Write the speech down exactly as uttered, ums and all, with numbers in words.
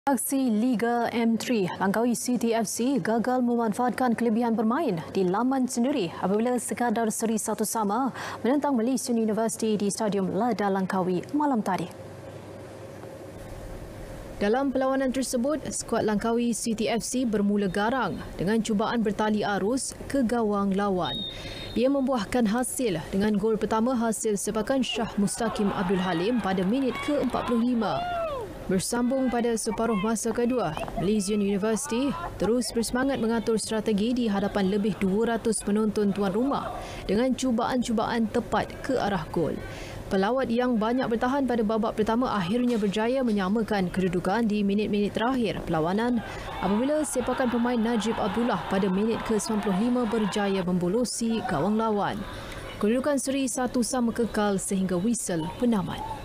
Aksi Liga M tiga, Langkawi City F C gagal memanfaatkan kelebihan bermain di laman sendiri apabila sekadar seri satu sama menentang Malaysian University di Stadium Lada Langkawi malam tadi. Dalam perlawanan tersebut, skuad Langkawi City F C bermula garang dengan cubaan bertali arus ke gawang lawan. Ia membuahkan hasil dengan gol pertama hasil sepakan Shah Mustaqim Abdul Halim pada minit ke empat puluh lima. Bersambung pada separuh masa kedua, Malaysian University terus bersemangat mengatur strategi di hadapan lebih dua ratus penonton tuan rumah dengan cubaan-cubaan tepat ke arah gol. Pelawat yang banyak bertahan pada babak pertama akhirnya berjaya menyamakan kedudukan di minit-minit terakhir perlawanan apabila sepakan pemain Najib Abdullah pada minit ke sembilan puluh lima berjaya membolosi gawang lawan. Kedudukan seri satu sama kekal sehingga whistle penamat.